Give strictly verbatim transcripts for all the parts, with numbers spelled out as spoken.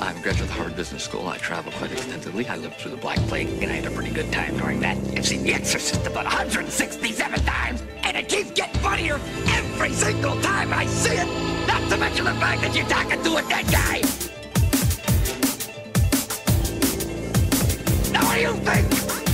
I'm a graduate of Harvard Business School. I travel quite extensively. I lived through the Black Plague, and I had a pretty good time during that. I've seen The Exorcist about one hundred sixty-seven times, and it keeps getting funnier every single time I see it. Not to mention the fact that you're talking to a dead guy. Now, what do you think?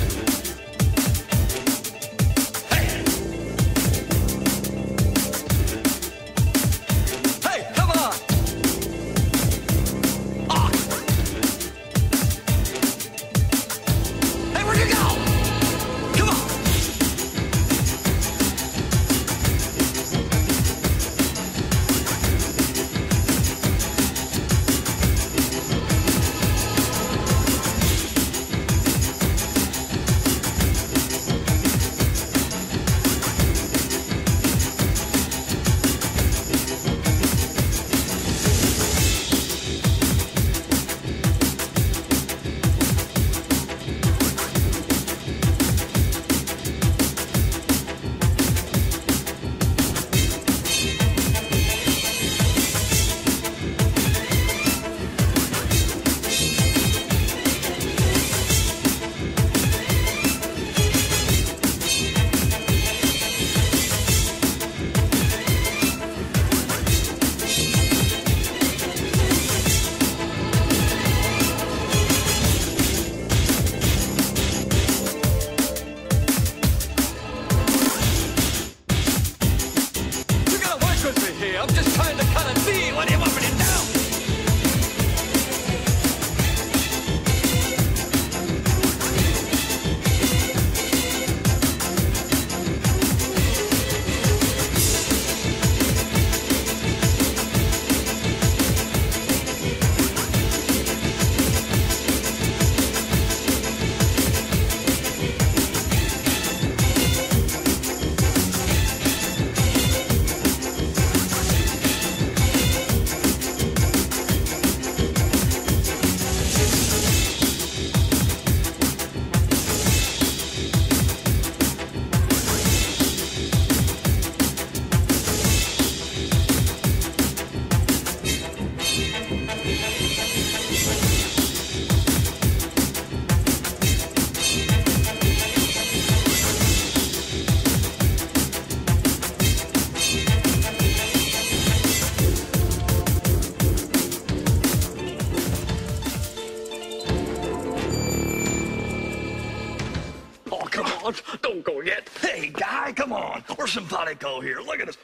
Don't go yet. Hey, guy, come on. We're simpatico here. Look at us.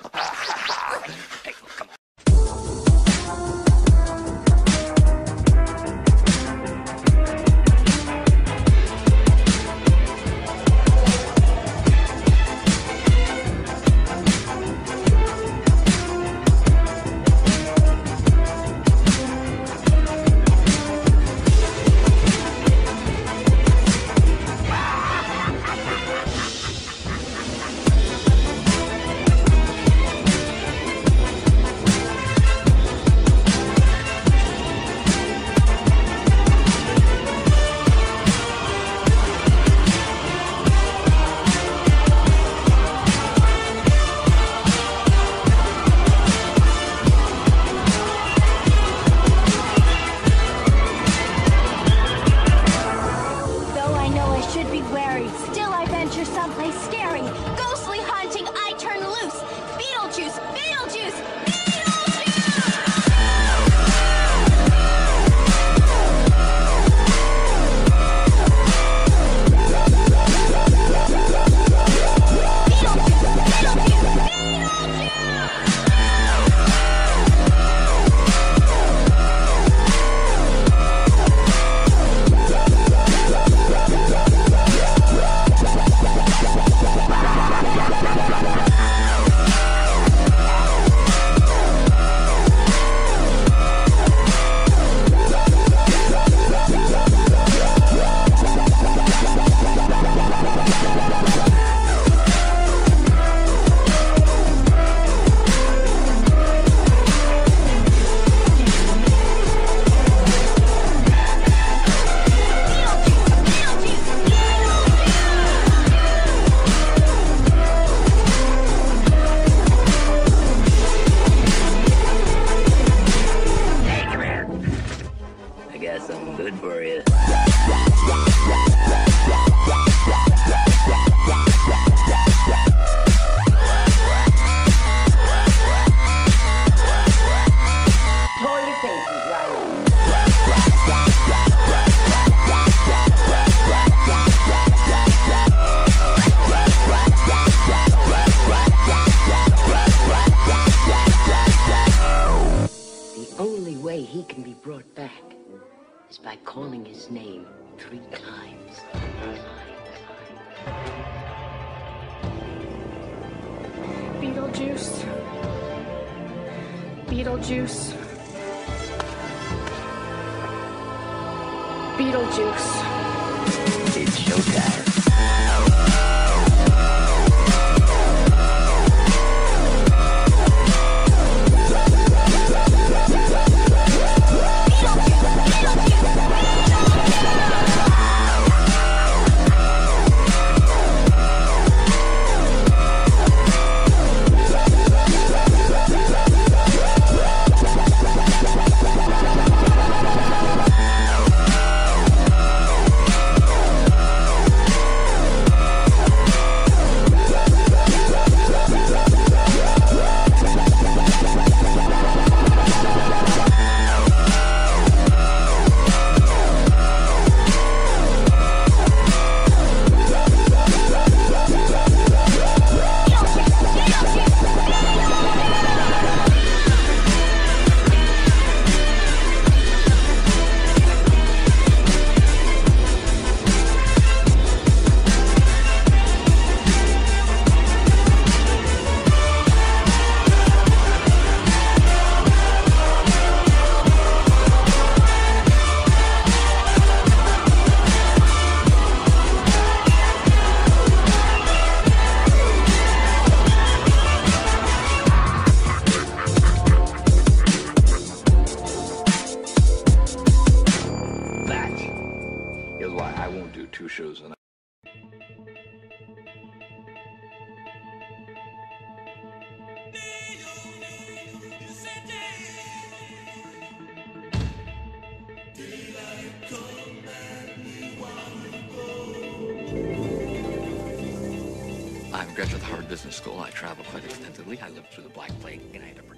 Hey, come on. can be brought back is by calling his name three times. Beetlejuice. Beetlejuice. Beetlejuice. It's showtime. I won't do two shows a night. I'm a graduate of the Harvard Business School. I travel quite extensively. I lived through the Black Plague, and I had a